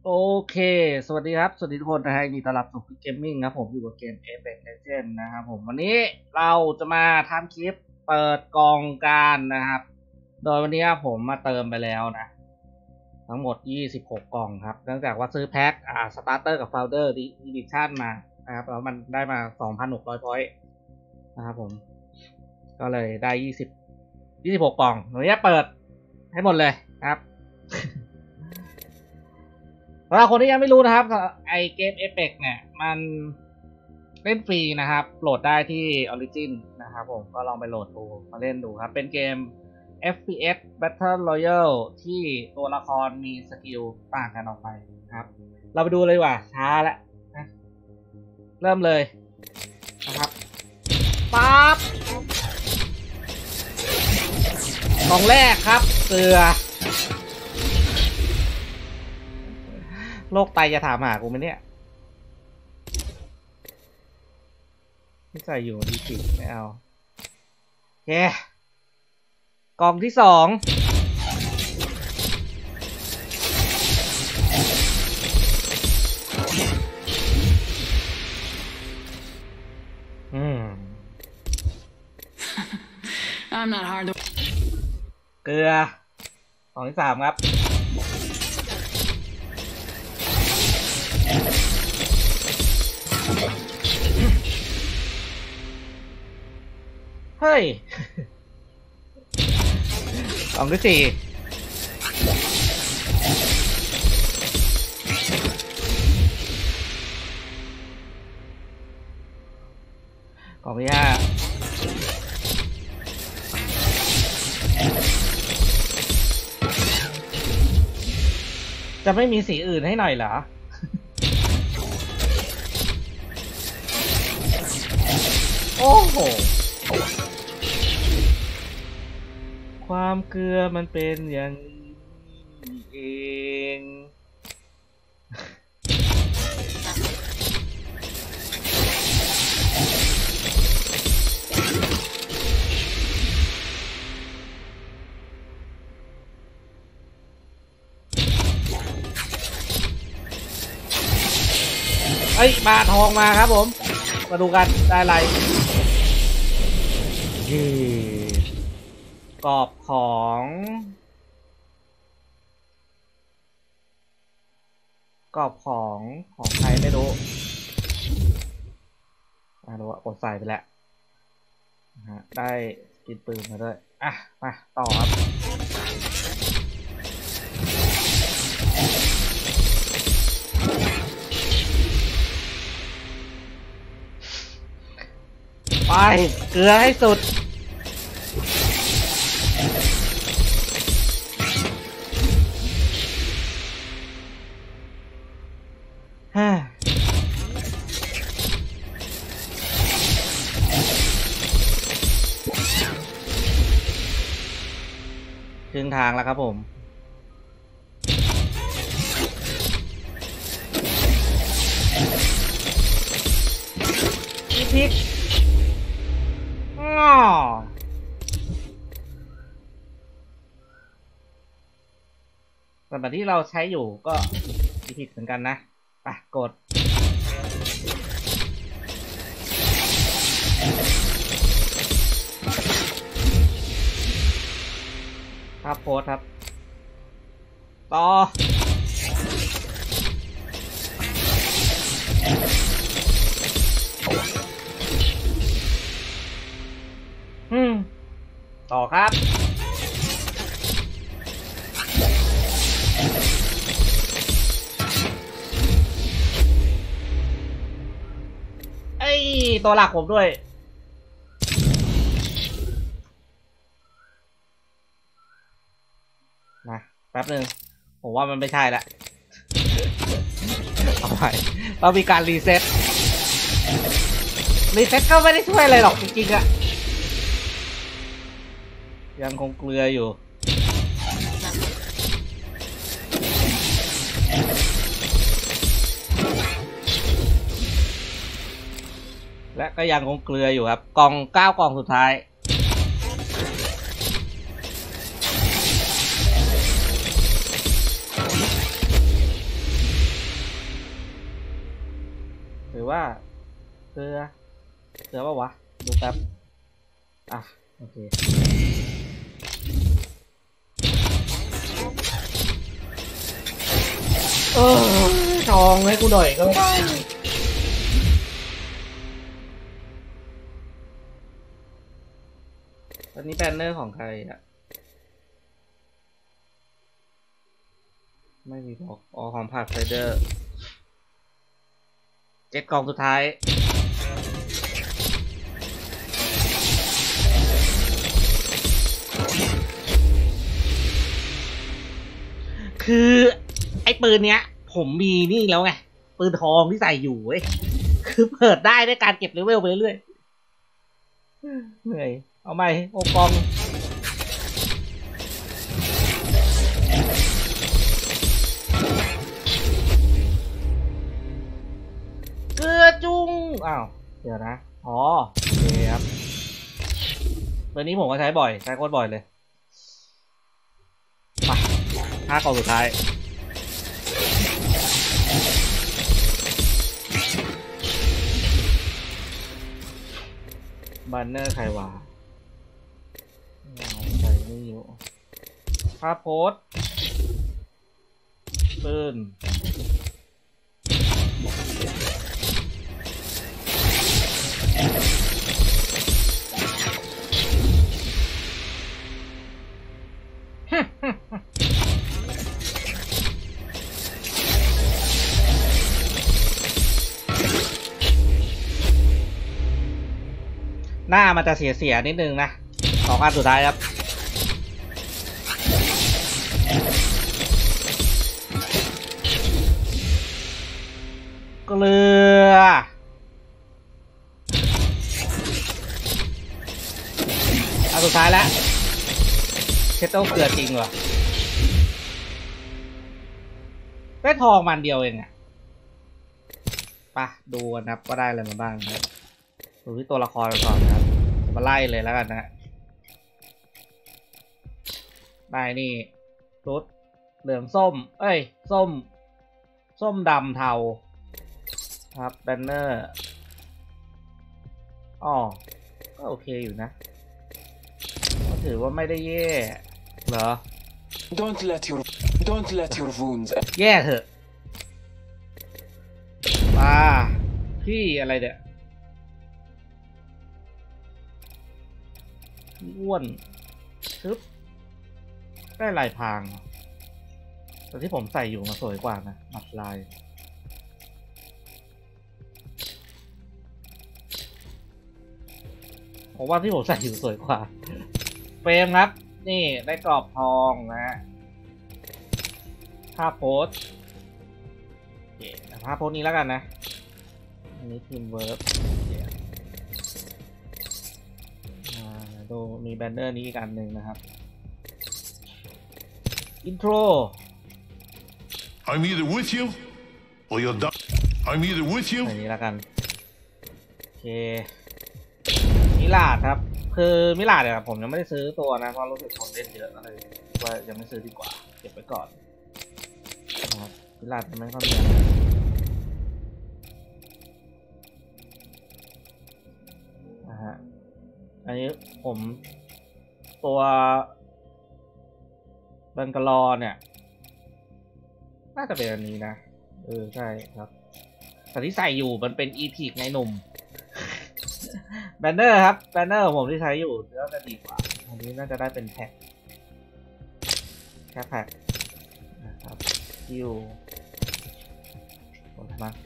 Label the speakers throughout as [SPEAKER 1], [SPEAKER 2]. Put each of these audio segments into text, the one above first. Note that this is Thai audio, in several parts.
[SPEAKER 1] โอเค สวัสดีครับ สวัสดีทุกคนนะฮะยินดีต้อนรับสู่เกมมิ่งครับผมอยู่กับเกม Apex Legends นะครับผมวันนี้เราจะมาทำคลิปเปิดกองการนะครับโดยวันนี้ผมมาเติมไปแล้วนะทั้งหมด26กล่องครับเนื่องจากว่าซื้อแพ็คสตาร์เตอร์กับโฟลเดอร์อีดิชั่นมานะครับแล้วมันได้มา 2,600 พอยต์นะครับผมก็เลยได้26กล่องวันนี้เปิดให้หมดเลยครับ สำหรับคนที่ยังไม่รู้นะครับไอเกม Apex เนี่ยมันเล่นฟรีนะครับโหลดได้ที่ Origin นะครับผมก็ลองไปโหลดดูมาเล่นดูครับเป็นเกม FPS Battle Royale ที่ตัวละครมีสกิลต่างกันออกไปครับเราไปดูเลยว่าช้าแล้วนะเริ่มเลยนะครับปั๊บกล่องแรกครับเกลือโรคไตจะถามหากูไหมเนี่ยที่ใส่อยู่ดีจิไม่เอาแย่กล่องที่สอง
[SPEAKER 2] I'm not hard to
[SPEAKER 1] เกลือกล่องที่สามครับเฮ้ยกล่องที่สี่กล่องที่ห้าจะไม่มีสีอื่นให้หน่อยเหรอโอ้โหความเกลือมันเป็นอย่างนี้เองเอ้ยมาทองมาครับผมมาดูกันได้อะไรกรอบของใครไม่รู้รู้ว่ากดใส่ไปแล้วได้กินปืนมาด้วยมาต่อครับไปเกลือให้สุดครึ่งทางแล้วครับผมพริกแต่แบบที่เราใช้อยู่ก็ผิดเหมือนกันนะไปกดครับโพสครับต่อต่อครับตัวหลักผมด้วยนะแป๊บนึงผมว่ามันไม่ใช่ละเอาไปเรามีการรีเซ็ตก็ไม่ได้ช่วยอะไรหรอกจริงๆอะยังคงเกลืออยู่และก็ยังคงเกลืออยู่ครับกล่อง9กล่องสุดท้ายว่าเกลือป่าวะดูแป๊บอ่ะโอเคทองให้กูหน่อยก็ไม่ได้อันนี้แบนเนอร์ของใครอ่ะไม่มีบอกอ๋อของผักไซเดอร์7 กล่องสุดท้ายคือไอ้ปืนเนี้ยผมมีนี่แล้วไงปืนทองที่ใส่อยู่เว้ยคือเปิดได้ด้วยการเก็บเลเวลไปเรื่อยเหนื่อยเอาใหม่โอปองเกลือจุ้งอ้าวเดี๋ยวนะอ๋อโอเคครับตัวนี้ผมก็ใช้บ่อยใช้โคตรบ่อยเลยไป5 กล่องสุดท้ายบันเนอร์ใครวะใส่ไม่อยู่ภาพโพสปืนหน้ามันจะเสียนิดนึงนะ2 อันสุดท้ายครับเกลืออันสุดท้ายแล้วเชตโต้เกลือจริงเหรอได้ทองมันเดียวเองอะป่ะดูกันครับว่าได้อะไรมาบ้างครับดูที่ตัวละครก่อนครับมาไล่เลยแล้วกันนะได้นี่ชุดเหลืองส้มเอ้ยส้มดำเทาครับแบนเนอร์อ๋อก็โอเคอยู่นะก็ถือว่าไม่ได้แย่เหรอ
[SPEAKER 3] Don't let your wounds
[SPEAKER 1] แย่เถอะมาพี่อะไรเดี๋ยอ้วนทึบได้ลายพรางแต่ที่ผมใส่อยู่มาสวยกว่านะมัดลายผมว่าที่ผมใส่อยู่สวยกว่าเฟรมครับนี่ได้กรอบทองนะภาพโพสภาพโพสนี้แล้วกันนะอันนี้ทีมเวิร์กดูมีแบนเนอร์นี้อีกอันหนึ่งนะครับอินโทร
[SPEAKER 4] I'm either with you or you're done. I'm either with you
[SPEAKER 1] อันนี้แล้วกันโอเคมิลาดครับคือมิลาดเนี่ยผมยังไม่ได้ซื้อตัวนะเพราะรู้สึกคนเล่นเยอะก็เลยว่ายังไม่ซื้อดีกว่าเก็บไว้ก่อนนะครับมิลาดมันไม่ค่อยมีนะฮะอันนี้ผมตัวบังกลอเนี่ยน่าจะเป็นอันนี้นะใช่ครับแต่ที่ใส่อยู่มันเป็นอีพิกในหนุ่มแบนเนอร์ครับแบนเนอร์ผมที่ใช้อยู่ก็จะดีกว่าอันนี้น่าจะได้เป็นแพ็คแค่แพ็คนะครับคิวหมดมั้ง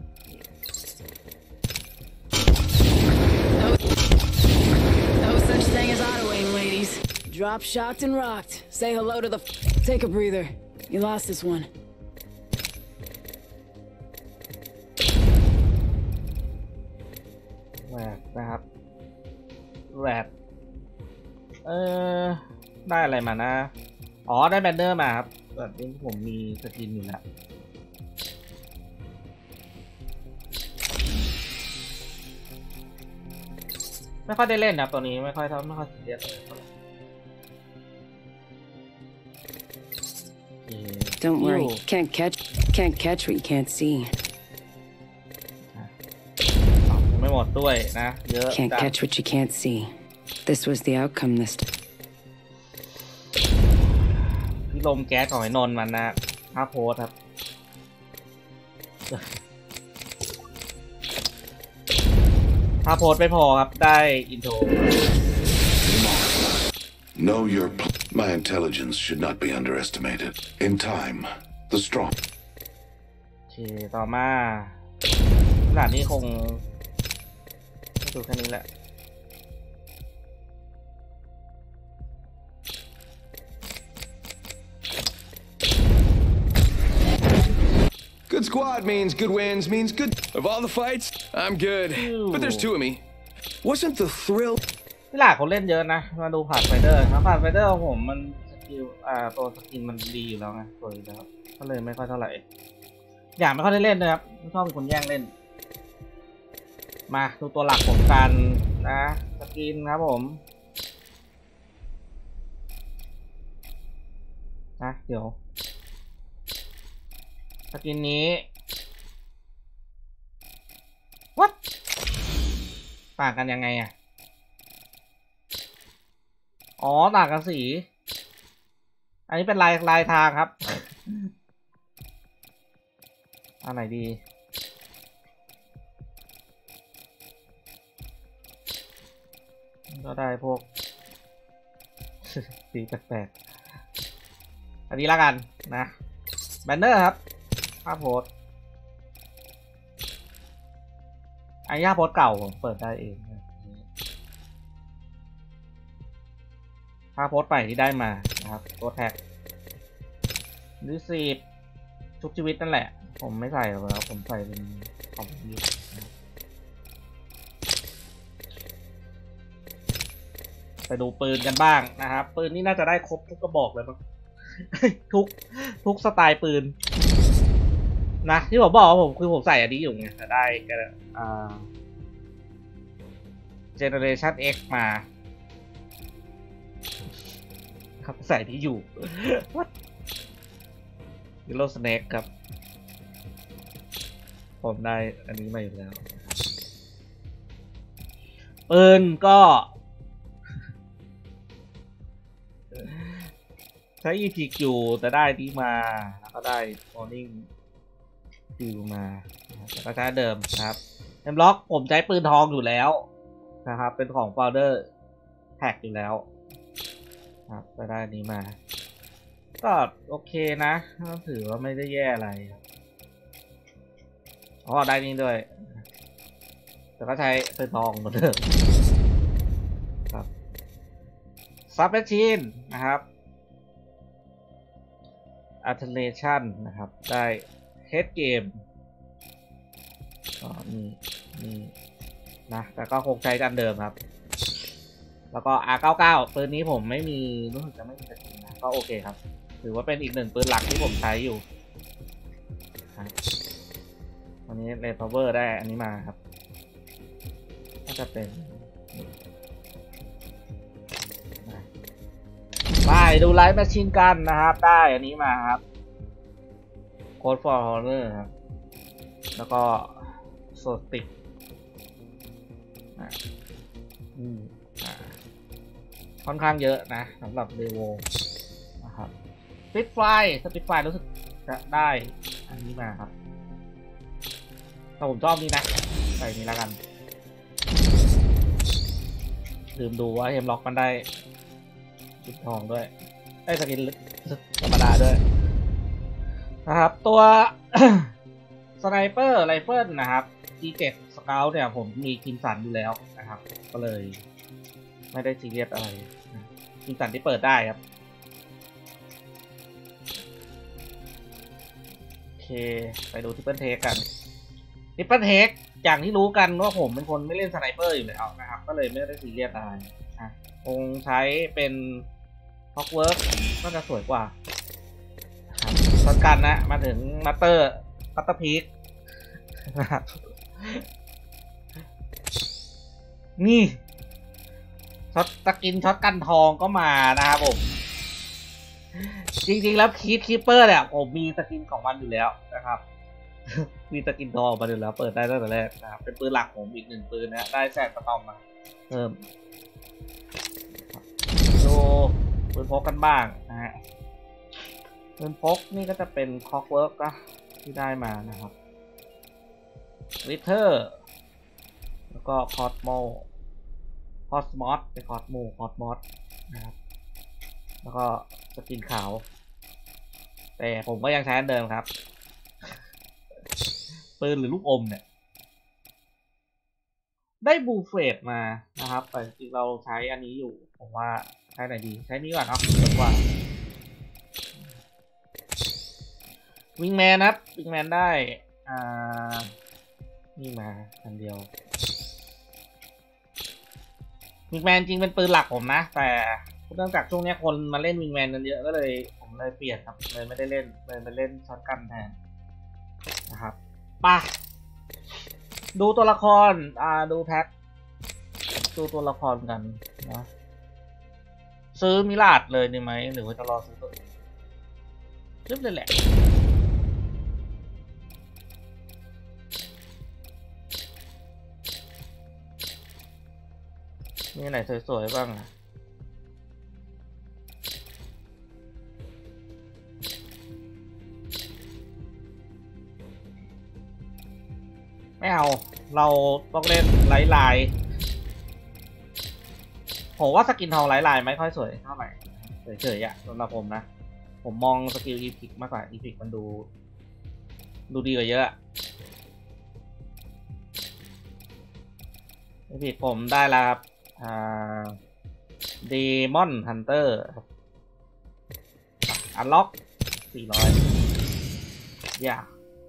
[SPEAKER 2] No such thing as auto-aim, ladies. Drop, shocked, and rocked. Say hello to the... Take a breather. You lost this one.
[SPEAKER 1] แหวกนะครับแหวกได้อะไรมานะอ๋อได้แบนเนอร์มาครับแบบนี้ผมมีสกินอยู่แล้วไม่ค่อยได้เล่นนะตัวนี้ไม่ค่อยเสียเลย
[SPEAKER 2] Don't worry. Can't catch what you can't see.
[SPEAKER 1] ด้วยนะเยอะ
[SPEAKER 2] Can't
[SPEAKER 1] จัด
[SPEAKER 2] catch what you can't see. This was the outcome this time.
[SPEAKER 1] พี่ลมแก๊สของไอ้นนท์มันนะภาพโพสครับภาพโพสไม่พอครับได้อินโทร
[SPEAKER 4] Know your my intelligence should not be underestimated. In time, the strong.
[SPEAKER 1] โอเคต่อมาขนาดนี้คงไม่ดูแค่นี้แหละ
[SPEAKER 5] Good squad means good wins means good. Of all the fights, I'm good. But there's two of me. Wasn't the thrill?
[SPEAKER 1] พี่หลากเขาเล่นเยอะนะมาดูผ่านไฟเดอร์ครับผ่านไฟเดอร์ของผมมันสกิลตัวสกินมันดีอยู่แล้วไงสวยอยู่แล้วก็เลยไม่ค่อยเท่าไหร่อยากไม่ค่อยได้เล่นนะครับไม่ชอบเป็นคนแย่งเล่นมาดูตัวหลักของกันนะสกินครับผมนะเดี๋ยวสกินนี้ What ต่างกันยังไงอ่ะอ๋อต่างกันสีอันนี้เป็นลายทางครับ อันไหนดีก็ได้พวก สีแปลกๆอันนี้ละกันนะแบนเนอร์ครับภาพโพสอันนี้ภาพโพสเก่าผมเปิดได้เองภาพโพสใหม่ที่ได้มานะครับตัวแท็กรีซีฟชุบชีวิตนั่นแหละผมไม่ใส่หรอกผมใส่เป็นของนี้ไปดูปืนกันบ้างนะครับปืนนี่น่าจะได้ครบทุกกระบอกเลยมั้ง ทุกสไตล์ปืนนะที่ผมบอกว่าผมใส่อันนี้อยู่ไงจะได้กันGeneration X มาครับใส่ที่อยู่ Yellow Snake ครับผมได้อันนี้มาอยู่แล้วปืนก็ใช้ EPQ อยู่แต่ได้ที่มาแล้วก็ได้ Morning Dew มาแล้วก็ใช้เดิมนะครับเอ็มล็อกผมใช้ปืนทองอยู่แล้วนะครับเป็นของ Powder Tag อยู่แล้วครับก็ได้นี้มาก็โอเคนะก็ถือว่าไม่ได้แย่อะไรอ๋อได้นี้ด้วยแต่ก็ใช้ปืนทองเหมือนเดิมครับซับแมชชีนนะครับAlternation นะครับได้ Head Game นี่นะแต่ก็คงใช้กันเดิมครับแล้วก็ R99 ปืนนี้ผมไม่มีรู้สึกจะไม่มีสกินนะก็โอเคครับถือว่าเป็นอีกหนึ่งปืนหลักที่ผมใช้อยู่วันนี้ Red Power ได้อันนี้มาครับก็จะเป็นไปดูไลท์แมชชีนกันนะครับได้อันนี้มาครับ Code for Honor ครับแล้วก็โซติกค่อนข้างเยอะนะสำหรับเดโวนะครับสปิดไฟรู้สึกจะได้อันนี้มาครับแต่ผมชอบนี้นะใส่นี้แล้วกันลืมดูว่าเฮมล็อกมันได้จุดทองด้วยได้สกินธรรมดาด้วยนะครับตัว สไนเปอร์ไรเฟิลนะครับ G7 Scout เนี่ยผมมีคิมสันอยู่แล้วนะครับก็เลยไม่ได้ซีเรียสอะไรคิมสันที่เปิดได้ครับโอเคไปดูทริปเปิลเทคกันทริปเปิลเทคอย่างที่รู้กันว่าผมเป็นคนไม่เล่นสไนเปอร์อยู่แล้วนะครับก็เลยไม่ได้ซีเรียสอะไรคงใช้เป็นฮอกเวิร์กก็จะสวยกว่าช็อตกันนะมาถึงมัตเตอร์พีคนี่ช็อตตะกินช็อตกันทองก็มานะครับผมจริงๆแล้วคีปเปอร์เนี่ยผมมีสกินของมันอยู่แล้วนะครับมีสกินทองมาดูแล้วเปิดได้ตั้งแต่แรกนะครับเป็นปืนหลักผมอีก1ปืนนะได้แซกสตอมมาเพิ่มดูปืนพกกันบ้างนะฮะปืนพกนี่ก็จะเป็นคอกเวิร์กนะที่ได้มานะครับริเทอร์แล้วก็คอสโมเป็นคอสมอสนะครับแล้วก็สกินขาวแต่ผมก็ยังใช้อันเดิมครับปืนหรือลูกอมเนี่ยได้บูเฟตมานะครับแต่จริงเราใช้อันนี้อยู่ผมว่าใช้ไหนดีใช้นี้ก่อนเนาะดีกว่าวิงแมนครับวิงแมนได้นี่มาอันเดียววิงแมนจริงเป็นปืนหลักผมนะแต่เนื่องจากช่วงนี้คนมาเล่นวิงแมนกันเยอะก็เลยผมเลยเปลี่ยนครับเลยไม่ได้เล่นเลยไปเล่นช็อตกันแทนนะครับป่ะดูตัวละครดูแพ็คดูตัวละครกันนะซื้อมิลาดเลยดีไหมหรือว่าจะรอซื้อตัวซื้อเลยแหละมีไหนสวยๆบ้างอะไม่เอาเราต้องเล่นไลท์ผมว่าสกินทองไลท์ไม่ค่อยสวยเท่าไหร่เฉยๆอะสำหรับผมนะผมมองสกิลอีพิกมากกว่าอีพิกมันดูดีกว่าเยอะอีพิกผมได้แล้วครับเดมอนฮันเตอร์อันล็อก400อย่า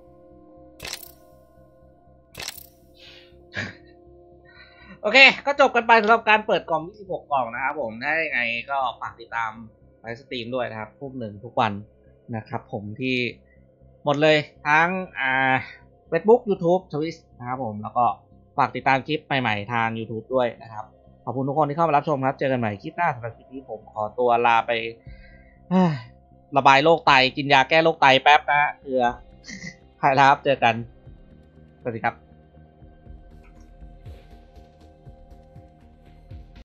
[SPEAKER 1] โอเคก็จบกันไปสำหรับการเปิดกล่อง26กล่องนะครับผมถ้ายังไงก็ฝากติดตามไลฟ์สตรีมด้วยนะครับ1 ทุกวันนะครับผมที่หมดเลยทั้งFacebook YouTube Twitch นะครับผมแล้วก็ฝากติดตามคลิปใหม่ๆทาง YouTube ด้วยนะครับขอบคุณทุกคนที่เข้ามารับชมครับเจอกันใหม่คลิปหน้าสำหรับคลิปนี้ผมขอตัวลาไประบายโรคไตกินยาแก้โรคไตแป๊บนะเกลือใครครับเจอกันสวัสดีครับ